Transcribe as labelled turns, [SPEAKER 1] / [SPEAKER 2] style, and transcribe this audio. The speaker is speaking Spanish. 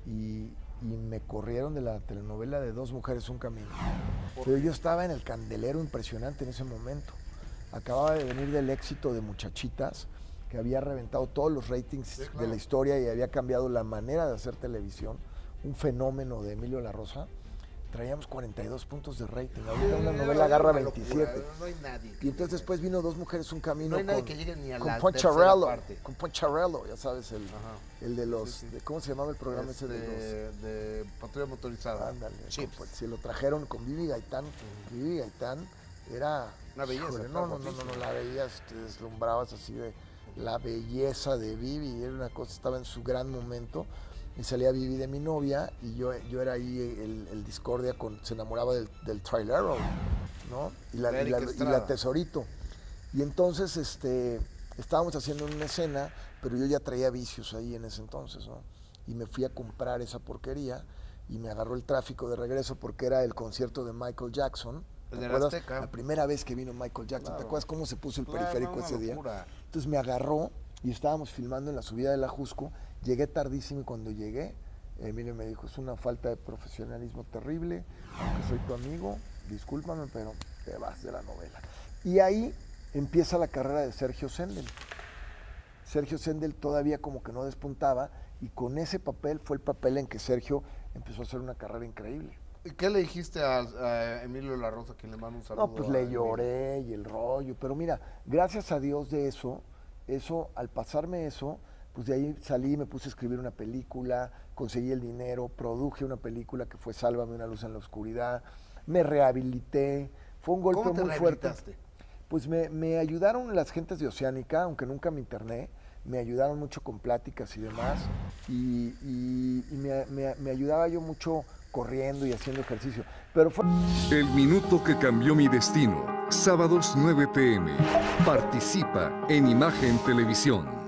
[SPEAKER 1] y me corrieron de la telenovela de Dos Mujeres, un Camino. Pero yo estaba en el candelero impresionante en ese momento. Acababa de venir del éxito de Muchachitas, que había reventado todos los ratings
[SPEAKER 2] Sí, claro.
[SPEAKER 1] de la historia y había cambiado la manera de hacer televisión. Un fenómeno de Emilio La Rosa. Traíamos 42 puntos de rating. Ahorita una novela agarra 27.
[SPEAKER 2] No hay nadie.
[SPEAKER 1] Y entonces después vino Dos Mujeres, un Camino.
[SPEAKER 2] No hay nadie que llegue ni a
[SPEAKER 1] con
[SPEAKER 2] la
[SPEAKER 1] Poncharello,
[SPEAKER 2] tercera parte.
[SPEAKER 1] con Poncharello, ya sabes,
[SPEAKER 2] Ajá.
[SPEAKER 1] el de los...
[SPEAKER 2] Sí, sí.
[SPEAKER 1] ¿Cómo se llamaba el programa ese de los...?
[SPEAKER 2] De patrulla motorizada.
[SPEAKER 1] Ándale,
[SPEAKER 2] Chips.
[SPEAKER 1] se lo trajeron con Vivi Gaitán. Vivi Gaitán era...
[SPEAKER 2] Una belleza.
[SPEAKER 1] híjole,
[SPEAKER 2] está
[SPEAKER 1] no,
[SPEAKER 2] guapísima.
[SPEAKER 1] la veías, te deslumbrabas así de la belleza de Vivi, era una cosa, estaba en su gran momento. Y salía Vivi de mi novia y yo era ahí el discordia, se enamoraba del trailero, ¿no? Y la Tesorito. Y entonces estábamos haciendo una escena, pero yo ya traía vicios ahí en ese entonces, ¿no? Y me fui a comprar esa porquería y me agarró el tráfico de regreso porque era el concierto de Michael Jackson.
[SPEAKER 2] El
[SPEAKER 1] ¿Te
[SPEAKER 2] de la
[SPEAKER 1] acuerdas?
[SPEAKER 2] Azteca.
[SPEAKER 1] La primera vez que vino Michael Jackson.
[SPEAKER 2] Claro.
[SPEAKER 1] ¿Te acuerdas cómo se puso el
[SPEAKER 2] Claro,
[SPEAKER 1] periférico
[SPEAKER 2] una
[SPEAKER 1] ese día?
[SPEAKER 2] locura.
[SPEAKER 1] Entonces me agarró y estábamos filmando en la subida de la Jusco. Llegué tardísimo y cuando llegué, Emilio me dijo, es una falta de profesionalismo terrible, aunque soy tu amigo, discúlpame, pero te vas de la novela. Y ahí empieza la carrera de Sergio Sendel. Sergio Sendel todavía como que no despuntaba y con ese papel fue el papel en que Sergio empezó a hacer una carrera increíble.
[SPEAKER 2] ¿Y qué le dijiste a Emilio La Rosa, que le manda un saludo?
[SPEAKER 1] No, pues
[SPEAKER 2] a
[SPEAKER 1] le
[SPEAKER 2] Emilio?
[SPEAKER 1] lloré y el rollo, pero mira, gracias a Dios de eso, al pasarme eso, pues de ahí salí, me puse a escribir una película, conseguí el dinero, produje una película que fue Sálvame, una luz en la oscuridad, me rehabilité, fue un golpe
[SPEAKER 2] ¿Cómo te
[SPEAKER 1] muy fuerte.
[SPEAKER 2] rehabilitaste?
[SPEAKER 1] Pues me ayudaron las gentes de Oceánica, aunque nunca me interné, me ayudaron mucho con pláticas y demás, y me ayudaba yo mucho corriendo y haciendo ejercicio. Pero fue...
[SPEAKER 3] El minuto que cambió mi destino. Sábados 9 p.m. Participa en Imagen Televisión.